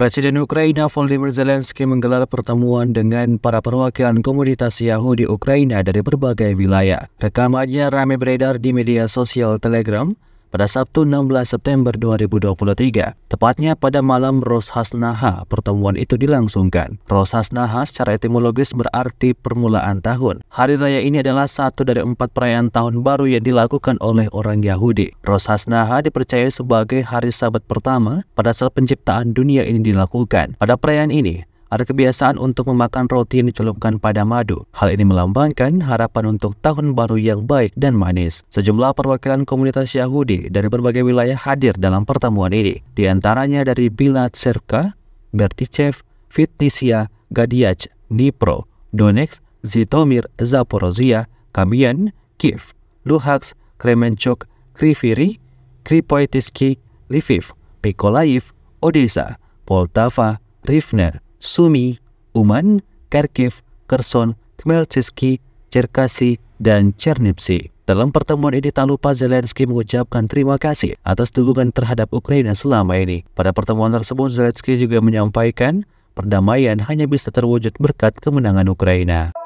Presiden Ukraina Volodymyr Zelensky menggelar pertemuan dengan para perwakilan komunitas Yahudi Ukraina dari berbagai wilayah. Rekamannya ramai beredar di media sosial Telegram pada Sabtu 16 September 2023, tepatnya pada malam Rosh Hashanah. Pertemuan itu dilangsungkan. Rosh Hashanah secara etimologis berarti permulaan tahun. Hari raya ini adalah satu dari 4 perayaan tahun baru yang dilakukan oleh orang Yahudi. Rosh Hashanah dipercaya sebagai hari Sabat pertama pada saat penciptaan dunia ini dilakukan. Pada perayaan ini, ada kebiasaan untuk memakan roti yang dicelupkan pada madu. Hal ini melambangkan harapan untuk tahun baru yang baik dan manis. Sejumlah perwakilan komunitas Yahudi dari berbagai wilayah hadir dalam pertemuan ini. Di antaranya dari Bilat Serka, Berdichev, Vitnisia, Gadiach, Dnipro, Donetsk, Zhytomyr, Zaporozhia, Kamian, Kiev, Luhansk, Kremenchuk, Kryvyi, Krypotyski, Lviv, Mykolaiv, Odessa, Poltava, Rivne, Sumy, Uman, Kharkiv, Kherson, Khmelnytskyi, Cherkasy, dan Chernivtsi. Dalam pertemuan ini tak lupa Zelensky mengucapkan terima kasih atas dukungan terhadap Ukraina selama ini. Pada pertemuan tersebut, Zelensky juga menyampaikan perdamaian hanya bisa terwujud berkat kemenangan Ukraina.